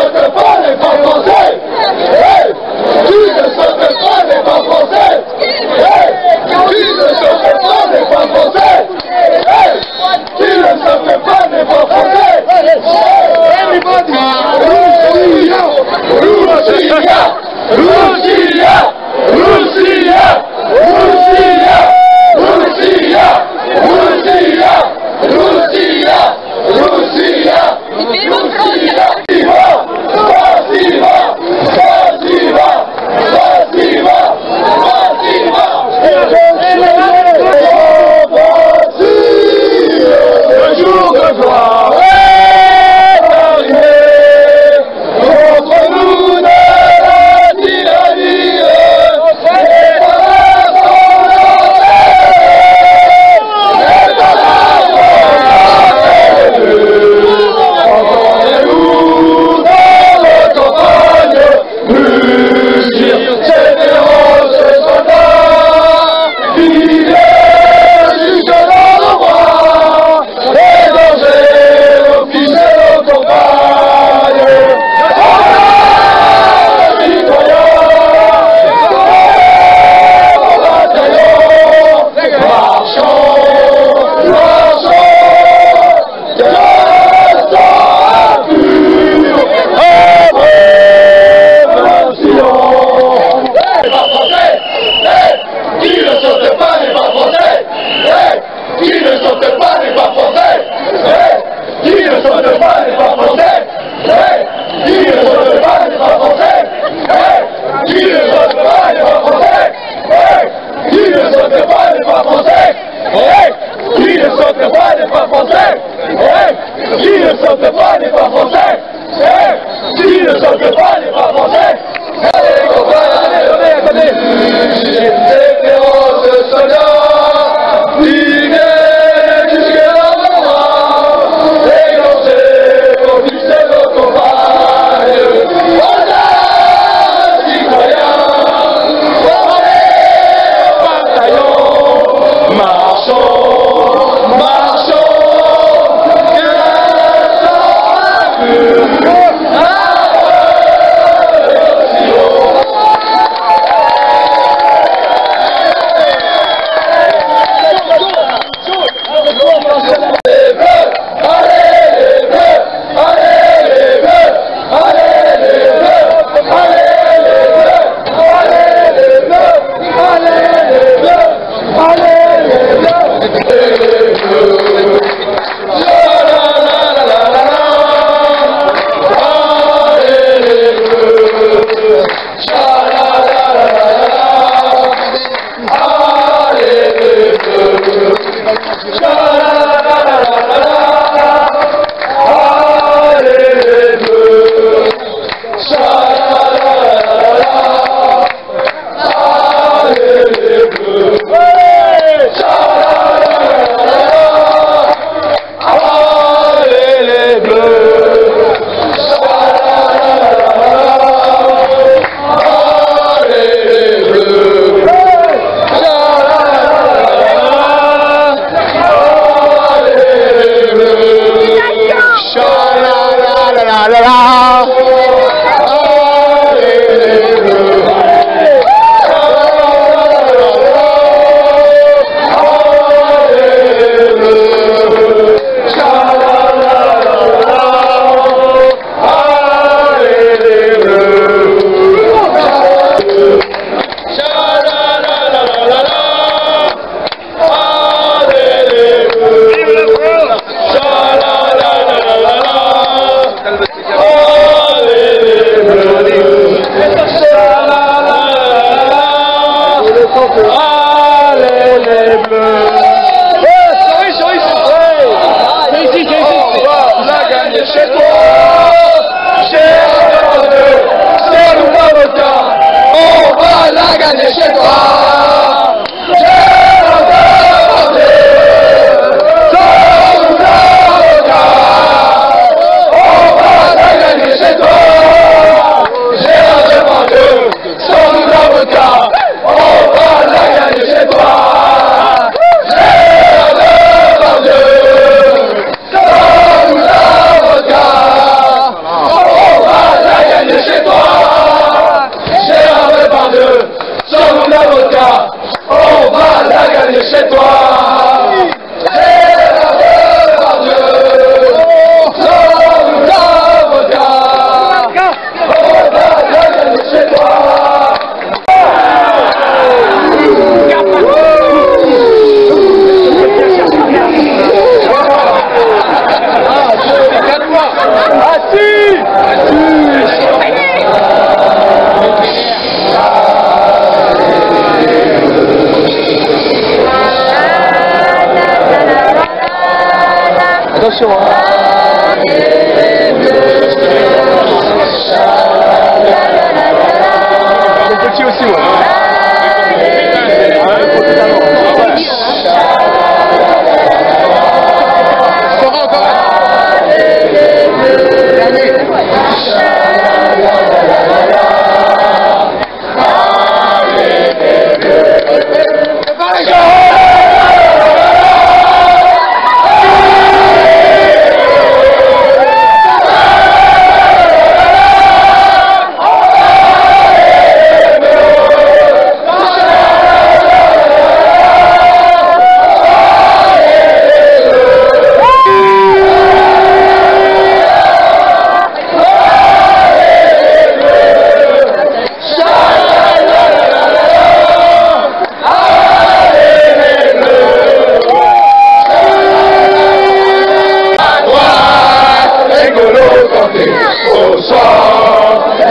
saute pas n'est pas français. Hey, qui ne saute pas n'est pas français. Hey, qui ne saute pas n'est pas français. Hey, qui ne saute pas n'est pas français. Everybody, Russia, Russia, Russia, Russia, Russia, Russia, Russia, Russia, Russia, le jour de gloire est arrivé, contre nous de la tyrannie, les barbares sont les barbares entendez-nous dans nos campagnes, mugir ces féroces soldats, vivaient jusque dans nos bras, les dangers, nos fils et nos compagnes.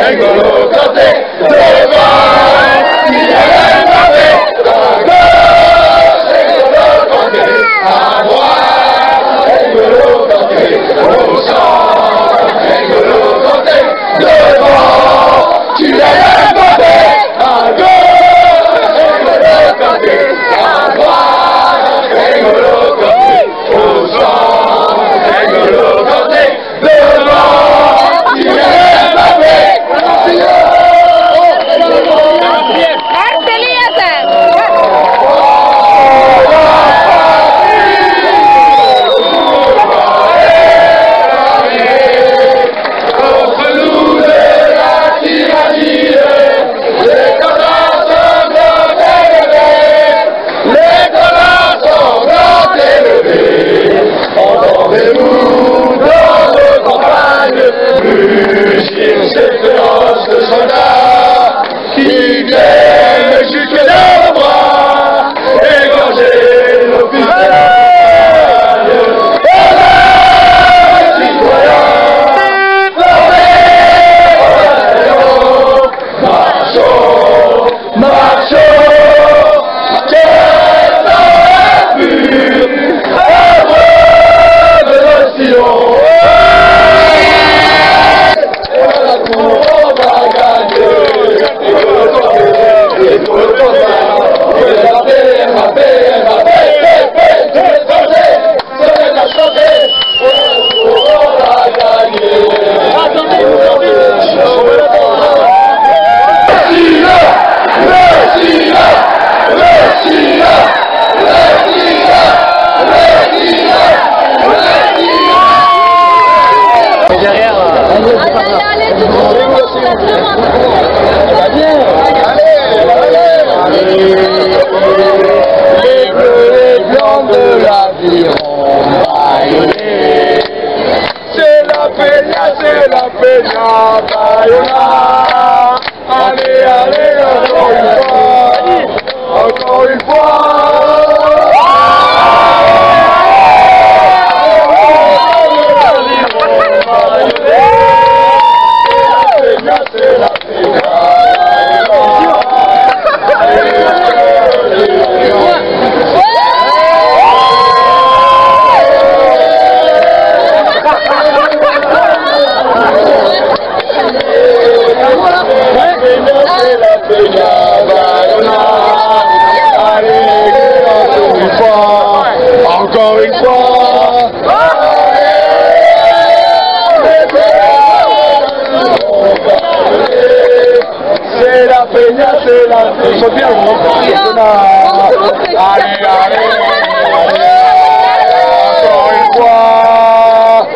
N'Golo Kanté, devant, Kylian Mbappé, à gauche, N'Golo Kanté, à droite, N'Golo Kanté, au centre, N'Golo Kanté, devant, Kylian Mbappé, à gauche, N'Golo Kanté, à droite, N'Golo Kanté, au centre, N'Golo Kanté, devant, Kylian Mbappé. Ces féroces soldats qui viennent jusque dans nos bras, égorger nos fidèles. C'est la Peña Bayona. Allez, allez, encore une fois, c'est la Peña encore une fois, c'est la Peña, c'est la Peña. Allez, allez, encore une fois.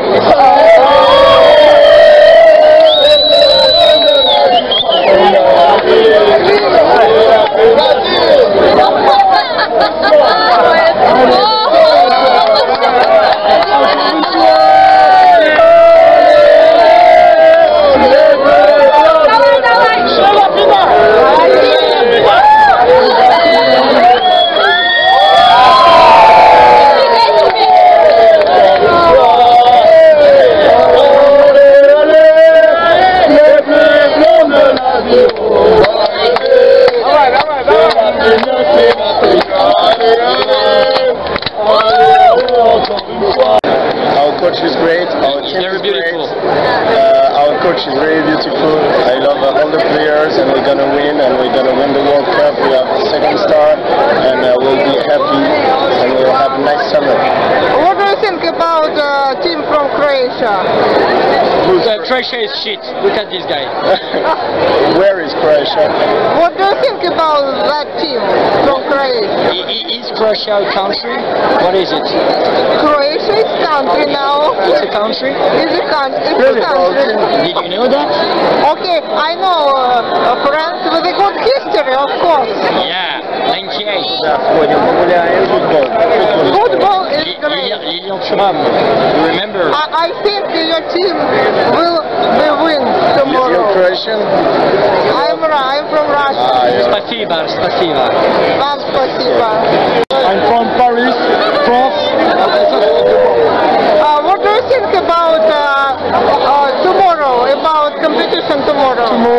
Our coach is great, our team is great, our coach is really beautiful. I love all the players, and we're gonna win, the World Cup. We have the second star, and we'll be happy, and we'll have a nice summer. What do you think about the team from Croatia? Croatia is shit. Look at this guy. Where is Croatia? What do you think about that team from Croatia? Is Croatia a country? What is it? Croatia is a country now. It's a country? It's a country. It's a country. Did you know that? Okay, I know France with a good history, of course. Yeah, 98. Football is great. Lilian Thuram, you remember? I think your team will win tomorrow. You're Croatian? I'm from Russia. Спасибо, спасибо. Вам спасибо. I'm from Paris, France. What do you think about tomorrow, about competition tomorrow?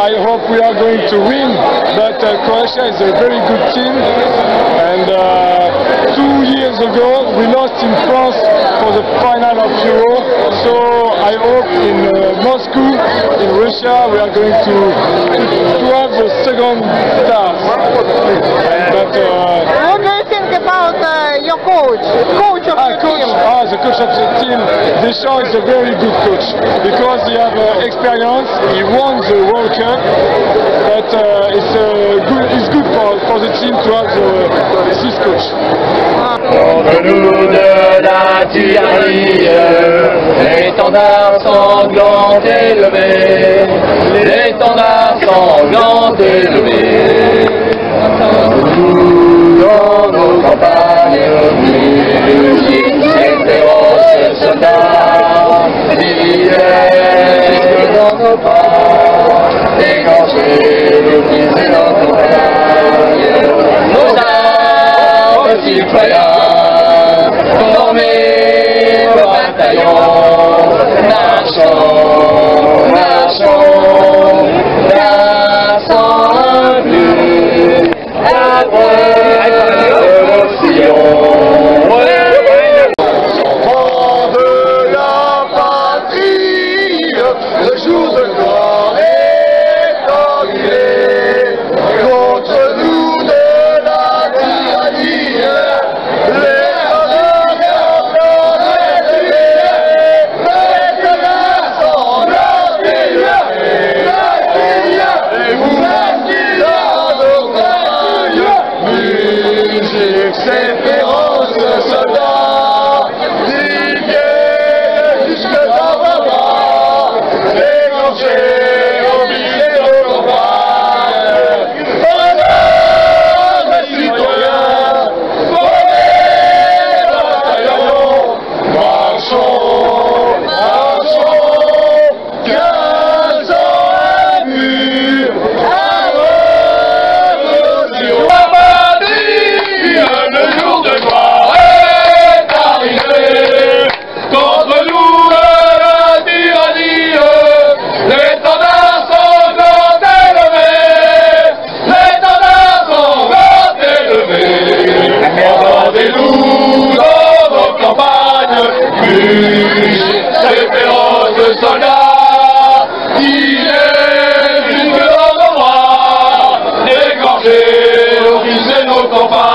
I hope we are going to win, but Croatia is a very good team, and 2 years ago we lost in France for the final of Euro, so I hope in Moscow, in Russia, we are going to have the second stars. But, what do you think about your coach of the team? The coach of the team, Deschamps is a very good coach because he has experience. He won the World Cup, but it's good for the team to have this coach. Contre nous de la tyrannie, l'étendard sanglant élevé, l'étendard sanglant élevé. Nous dans nos campagnes, ces féroces soldats, vivaient jusque dans nos pas, dégagés, nous briser nos campagnes, nos armes citoyens, formés au bataillon, marchons, marchons, dansons un but, après le sillon. Enfants de la patrie, le jour de gloire est arrivé. Contre nous de la tyrannie, les honneurs sont élevés, les honneurs sont élevés, et vous êtes dans nos campagnes, musique, c'est féroce soldats, viviez jusque dans vos bras, égorgés au milieu de nos campagnes. Honneur des citoyens, formés au bataillon, marchons, marchons, 15 ans à but, à revolution. Le jour de gloire est arrivé, contre nous la tyrannie, l'étendard sanglant élevé, l'étendard sanglant élevé. Regardez-nous dans nos campagnes, ces féroces soldats, il est jusque dans nos bras, égorgés, briser nos campagnes.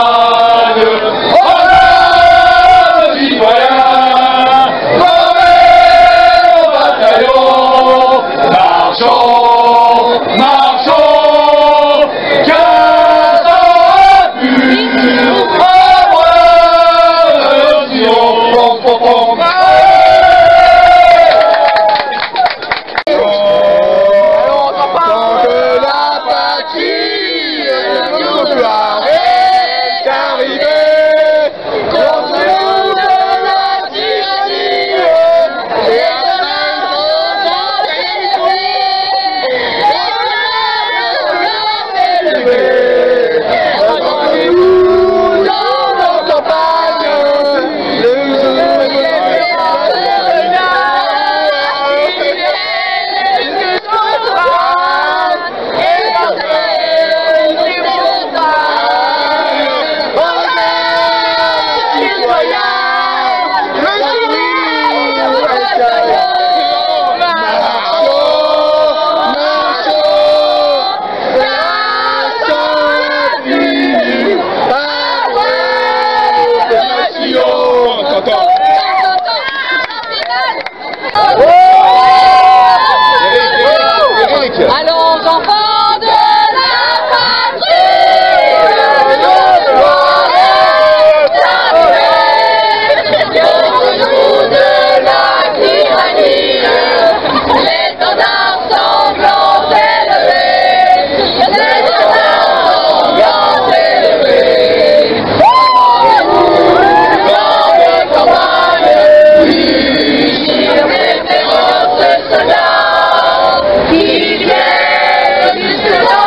Marchons, marchons, 15 ans à but, à revolution. Enfants de la patrie, le jour de gloire est arrivé. Contre nous de la tyrannie, les nous dans nos campagnes, Allons enfants de la patrie, le gloire est arrivé. Contre nous de la tyrannie, l'étendard sanglant élevé, l'étendard sanglant élevé. Dans les campagnes, sur les féroces soldats, qui viennent jusque là.